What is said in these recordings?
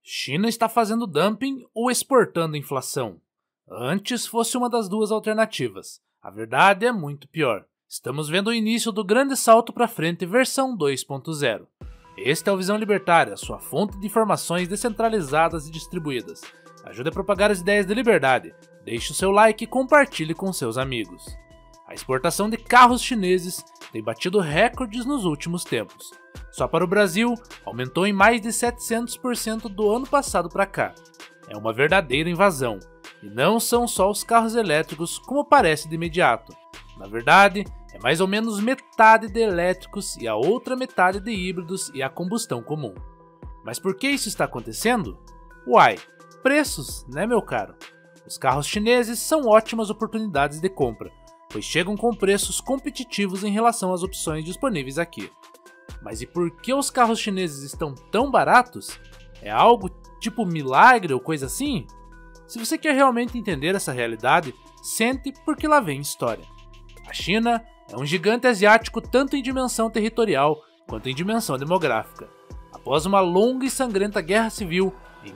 China está fazendo dumping ou exportando inflação? Antes fosse uma das duas alternativas. A verdade é muito pior. Estamos vendo o início do grande salto para frente versão 2.0. Este é o Visão Libertária, sua fonte de informações descentralizadas e distribuídas. Ajude a propagar as ideias de liberdade. Deixe o seu like e compartilhe com seus amigos. A exportação de carros chineses tem batido recordes nos últimos tempos. Só para o Brasil, aumentou em mais de 700% do ano passado para cá. É uma verdadeira invasão. E não são só os carros elétricos como parece de imediato. Na verdade, é mais ou menos metade de elétricos e a outra metade de híbridos e a combustão comum. Mas por que isso está acontecendo? Uai, preços, né meu caro? Os carros chineses são ótimas oportunidades de compra, pois chegam com preços competitivos em relação às opções disponíveis aqui. Mas e por que os carros chineses estão tão baratos? É algo tipo milagre ou coisa assim? Se você quer realmente entender essa realidade, sente porque lá vem história. A China é um gigante asiático tanto em dimensão territorial quanto em dimensão demográfica. Após uma longa e sangrenta guerra civil, em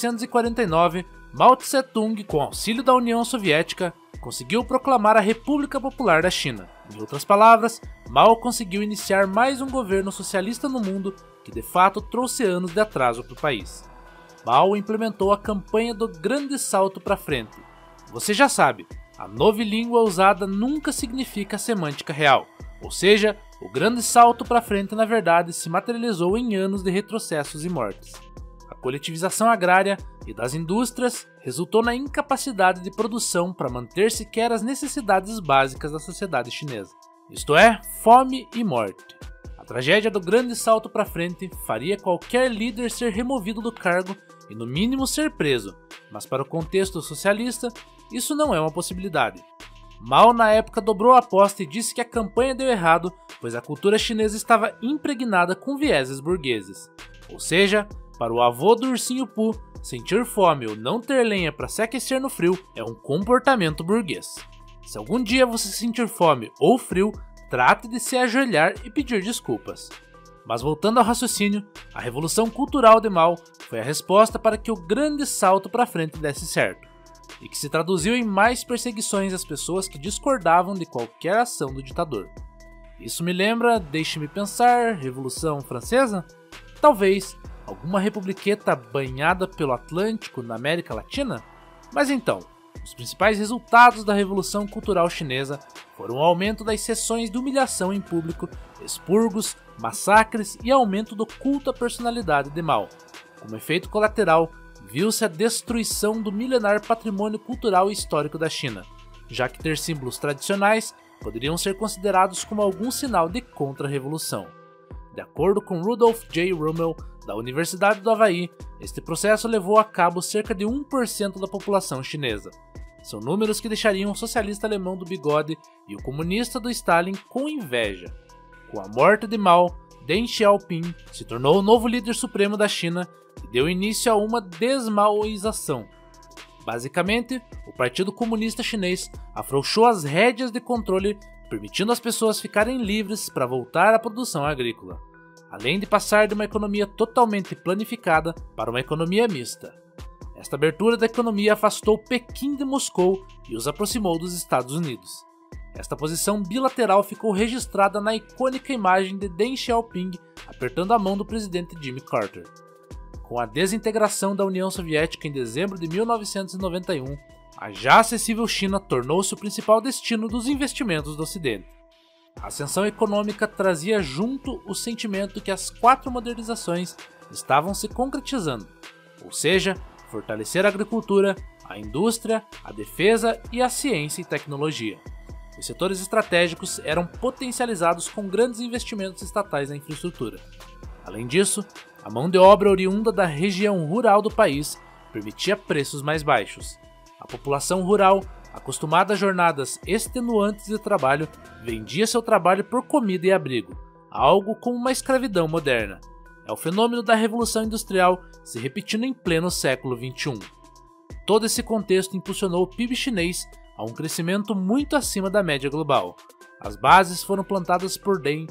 1949, Mao Tse-tung, com auxílio da União Soviética, conseguiu proclamar a República Popular da China. Em outras palavras, Mao conseguiu iniciar mais um governo socialista no mundo que de fato trouxe anos de atraso para o país. Mao implementou a campanha do Grande Salto para Frente. Você já sabe, a novilíngua usada nunca significa a semântica real, ou seja, o Grande Salto para Frente na verdade se materializou em anos de retrocessos e mortes. A coletivização agrária e das indústrias resultou na incapacidade de produção para manter sequer as necessidades básicas da sociedade chinesa, isto é, fome e morte. A tragédia do Grande Salto para Frente faria qualquer líder ser removido do cargo e no mínimo ser preso, mas para o contexto socialista, isso não é uma possibilidade. Mao na época dobrou a aposta e disse que a campanha deu errado, pois a cultura chinesa estava impregnada com vieses burgueses. Ou seja, para o avô do ursinho Pooh, sentir fome ou não ter lenha para se aquecer no frio é um comportamento burguês. Se algum dia você sentir fome ou frio, trate de se ajoelhar e pedir desculpas. Mas voltando ao raciocínio, a Revolução Cultural de Mao foi a resposta para que o grande salto para frente desse certo, e que se traduziu em mais perseguições às pessoas que discordavam de qualquer ação do ditador. Isso me lembra, deixe-me pensar, Revolução Francesa? Talvez, alguma republiqueta banhada pelo Atlântico na América Latina? Mas então, os principais resultados da Revolução Cultural Chinesa foram o aumento das sessões de humilhação em público, expurgos, massacres e aumento do culto à personalidade de Mao. Como efeito colateral, viu-se a destruição do milenar patrimônio cultural e histórico da China, já que ter símbolos tradicionais poderiam ser considerados como algum sinal de contra-revolução. De acordo com Rudolph J. Rummel, da Universidade do Havaí, este processo levou a cabo cerca de 1% da população chinesa. São números que deixariam o socialista alemão do bigode e o comunista do Stalin com inveja. Com a morte de Mao, Deng Xiaoping se tornou o novo líder supremo da China e deu início a uma desmaoização. Basicamente, o Partido Comunista Chinês afrouxou as rédeas de controle, permitindo às pessoas ficarem livres para voltar à produção agrícola, além de passar de uma economia totalmente planificada para uma economia mista. Esta abertura da economia afastou Pequim de Moscou e os aproximou dos Estados Unidos. Esta posição bilateral ficou registrada na icônica imagem de Deng Xiaoping apertando a mão do presidente Jimmy Carter. Com a desintegração da União Soviética em dezembro de 1991, a já acessível China tornou-se o principal destino dos investimentos do Ocidente. A ascensão econômica trazia junto o sentimento que as 4 modernizações estavam se concretizando, ou seja, fortalecer a agricultura, a indústria, a defesa e a ciência e tecnologia. Os setores estratégicos eram potencializados com grandes investimentos estatais na infraestrutura. Além disso, a mão de obra oriunda da região rural do país permitia preços mais baixos. A população rural, acostumada a jornadas extenuantes de trabalho, vendia seu trabalho por comida e abrigo, algo como uma escravidão moderna. É o fenômeno da Revolução Industrial se repetindo em pleno século XXI. Todo esse contexto impulsionou o PIB chinês a um crescimento muito acima da média global. As bases foram plantadas por Deng,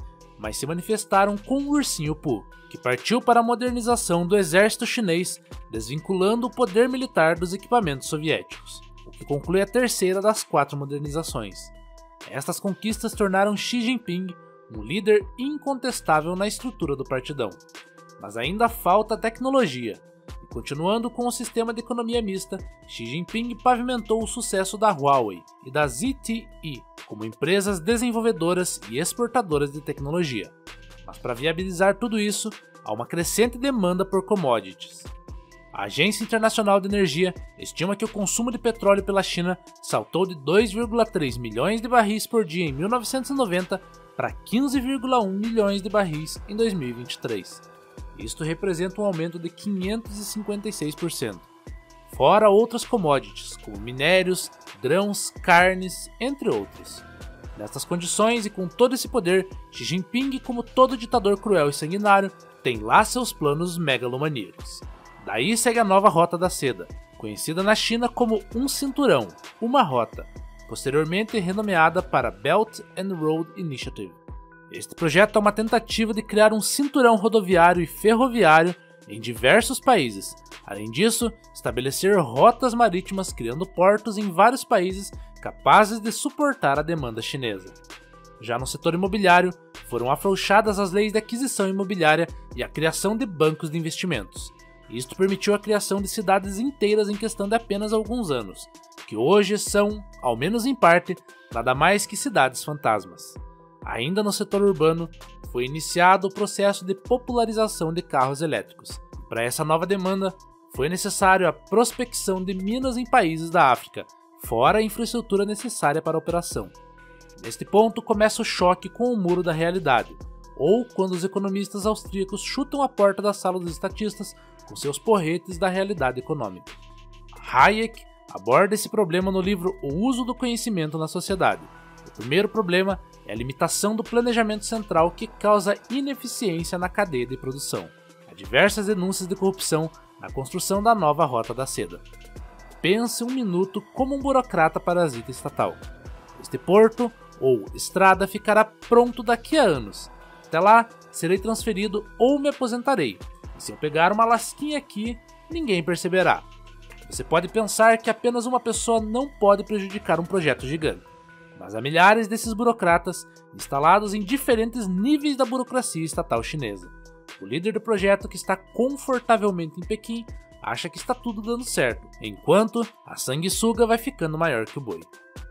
mas se manifestaram com o Ursinho Pooh, que partiu para a modernização do exército chinês, desvinculando o poder militar dos equipamentos soviéticos, o que conclui a terceira das 4 modernizações. Estas conquistas tornaram Xi Jinping um líder incontestável na estrutura do partidão. Mas ainda falta tecnologia, e continuando com o sistema de economia mista, Xi Jinping pavimentou o sucesso da Huawei e da ZTE como empresas desenvolvedoras e exportadoras de tecnologia. Mas para viabilizar tudo isso, há uma crescente demanda por commodities. A Agência Internacional de Energia estima que o consumo de petróleo pela China saltou de 2,3 milhões de barris por dia em 1990 para 15,1 milhões de barris em 2023. Isto representa um aumento de 556%, fora outras commodities como minérios, grãos, carnes, entre outros. Nestas condições e com todo esse poder, Xi Jinping, como todo ditador cruel e sanguinário, tem lá seus planos megalomaníacos. Daí segue a nova Rota da Seda, conhecida na China como um cinturão, uma rota, posteriormente renomeada para Belt and Road Initiative. Este projeto é uma tentativa de criar um cinturão rodoviário e ferroviário em diversos países. Além disso, estabelecer rotas marítimas criando portos em vários países capazes de suportar a demanda chinesa. Já no setor imobiliário, foram afrouxadas as leis de aquisição imobiliária e a criação de bancos de investimentos. Isto permitiu a criação de cidades inteiras em questão de apenas alguns anos, que hoje são, ao menos em parte, nada mais que cidades fantasmas. Ainda no setor urbano, foi iniciado o processo de popularização de carros elétricos. Para essa nova demanda, foi necessário a prospecção de minas em países da África, fora a infraestrutura necessária para a operação. Neste ponto começa o choque com o muro da realidade, ou quando os economistas austríacos chutam a porta da sala dos estatistas com seus porretes da realidade econômica. Hayek aborda esse problema no livro O Uso do Conhecimento na Sociedade. O primeiro problema é a limitação do planejamento central que causa ineficiência na cadeia de produção. Há diversas denúncias de corrupção na construção da nova Rota da Seda. Pense um minuto como um burocrata parasita estatal. Este porto, ou estrada, ficará pronto daqui a anos. Até lá, serei transferido ou me aposentarei. E se eu pegar uma lasquinha aqui, ninguém perceberá. Você pode pensar que apenas uma pessoa não pode prejudicar um projeto gigante. Mas há milhares desses burocratas instalados em diferentes níveis da burocracia estatal chinesa. O líder do projeto, que está confortavelmente em Pequim, acha que está tudo dando certo, enquanto a sanguessuga vai ficando maior que o boi.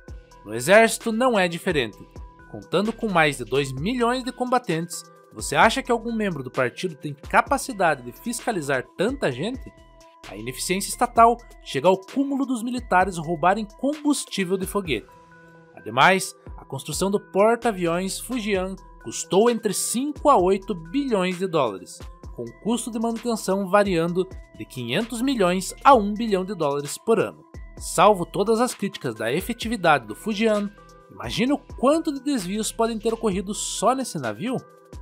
No exército não é diferente. Contando com mais de 2 milhões de combatentes, você acha que algum membro do partido tem capacidade de fiscalizar tanta gente? A ineficiência estatal chega ao cúmulo dos militares roubarem combustível de foguete. Ademais, a construção do porta-aviões Fujian custou entre 5 a 8 bilhões de dólares, com o custo de manutenção variando de 500 milhões a 1 bilhão de dólares por ano. Salvo todas as críticas da efetividade do Fujian, imagine o quanto de desvios podem ter ocorrido só nesse navio?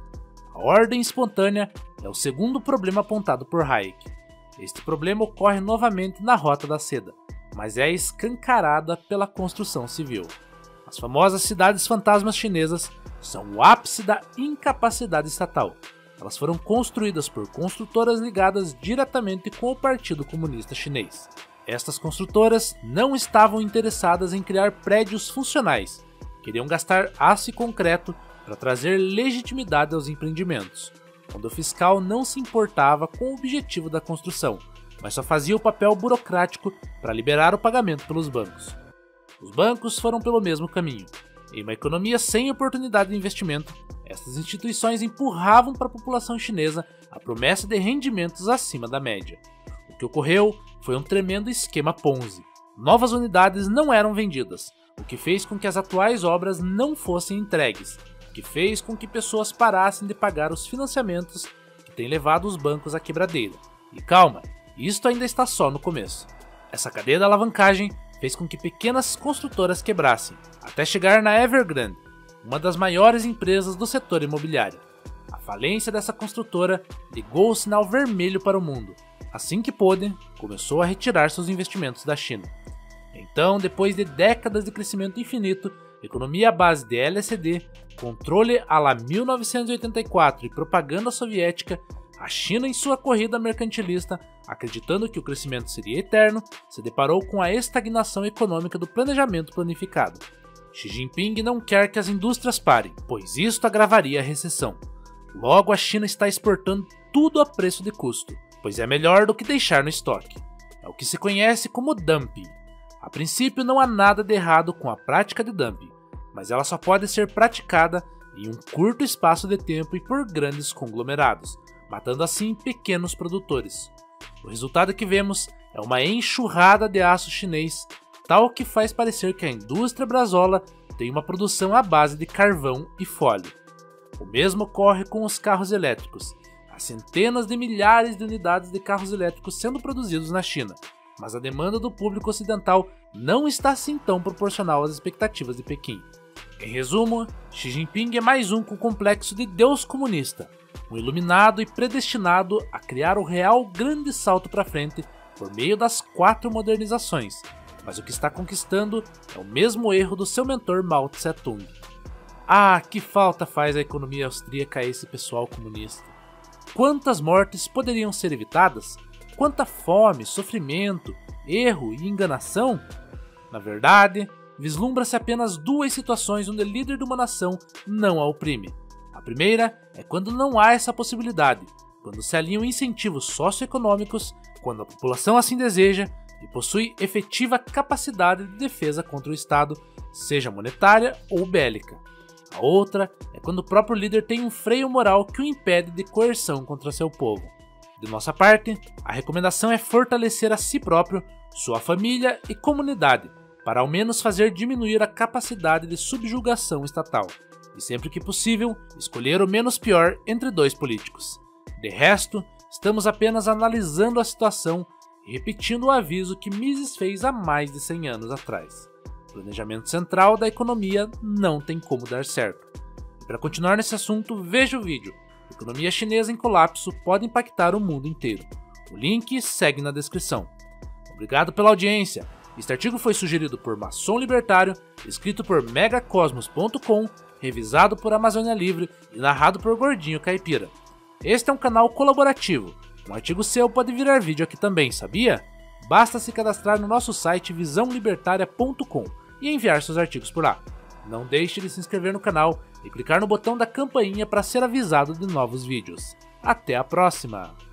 A ordem espontânea é o segundo problema apontado por Hayek. Este problema ocorre novamente na Rota da Seda, mas é escancarada pela construção civil. As famosas cidades fantasmas chinesas são o ápice da incapacidade estatal. Elas foram construídas por construtoras ligadas diretamente com o Partido Comunista Chinês. Estas construtoras não estavam interessadas em criar prédios funcionais, queriam gastar aço e concreto para trazer legitimidade aos empreendimentos, onde o fiscal não se importava com o objetivo da construção, mas só fazia o papel burocrático para liberar o pagamento pelos bancos. Os bancos foram pelo mesmo caminho. Em uma economia sem oportunidade de investimento, estas instituições empurravam para a população chinesa a promessa de rendimentos acima da média. O que ocorreu foi um tremendo esquema Ponzi. Novas unidades não eram vendidas, o que fez com que as atuais obras não fossem entregues, o que fez com que pessoas parassem de pagar os financiamentos que têm levado os bancos à quebradeira. E calma, isto ainda está só no começo. Essa cadeia da alavancagem fez com que pequenas construtoras quebrassem, até chegar na Evergrande, uma das maiores empresas do setor imobiliário. A falência dessa construtora ligou o sinal vermelho para o mundo. Assim que pôde, começou a retirar seus investimentos da China. Então, depois de décadas de crescimento infinito, economia à base de LSD, controle à la 1984 e propaganda soviética, a China, em sua corrida mercantilista, acreditando que o crescimento seria eterno, se deparou com a estagnação econômica do planejamento planificado. Xi Jinping não quer que as indústrias parem, pois isto agravaria a recessão. Logo, a China está exportando tudo a preço de custo, pois é melhor do que deixar no estoque. É o que se conhece como dumping. A princípio, não há nada de errado com a prática de dumping, mas ela só pode ser praticada em um curto espaço de tempo e por grandes conglomerados, matando assim pequenos produtores. O resultado que vemos é uma enxurrada de aço chinês, tal que faz parecer que a indústria brasola tem uma produção à base de carvão e folha. O mesmo ocorre com os carros elétricos. Há centenas de milhares de unidades de carros elétricos sendo produzidos na China, mas a demanda do público ocidental não está assim tão proporcional às expectativas de Pequim. Em resumo, Xi Jinping é mais um com o complexo de Deus comunista, um iluminado e predestinado a criar o real grande salto para frente por meio das 4 modernizações, mas o que está conquistando é o mesmo erro do seu mentor Mao Tse-tung. Ah, que falta faz a economia austríaca a esse pessoal comunista. Quantas mortes poderiam ser evitadas? Quanta fome, sofrimento, erro e enganação? Na verdade, vislumbra-se apenas 2 situações onde o líder de uma nação não a oprime. A primeira é quando não há essa possibilidade, quando se alinham incentivos socioeconômicos, quando a população assim deseja e possui efetiva capacidade de defesa contra o Estado, seja monetária ou bélica. A outra é quando o próprio líder tem um freio moral que o impede de coerção contra seu povo. De nossa parte, a recomendação é fortalecer a si próprio, sua família e comunidade, para ao menos fazer diminuir a capacidade de subjugação estatal, e sempre que possível, escolher o menos pior entre 2 políticos. De resto, estamos apenas analisando a situação e repetindo o aviso que Mises fez há mais de 100 anos atrás. O planejamento central da economia não tem como dar certo. E para continuar nesse assunto, veja o vídeo. Economia chinesa em colapso pode impactar o mundo inteiro. O link segue na descrição. Obrigado pela audiência. Este artigo foi sugerido por Maçom Libertário, escrito por megacosmos.com, revisado por Amazônia Livre e narrado por Gordinho Caipira. Este é um canal colaborativo. Um artigo seu pode virar vídeo aqui também, sabia? Basta se cadastrar no nosso site visãolibertaria.com e enviar seus artigos por lá. Não deixe de se inscrever no canal e clicar no botão da campainha para ser avisado de novos vídeos. Até a próxima!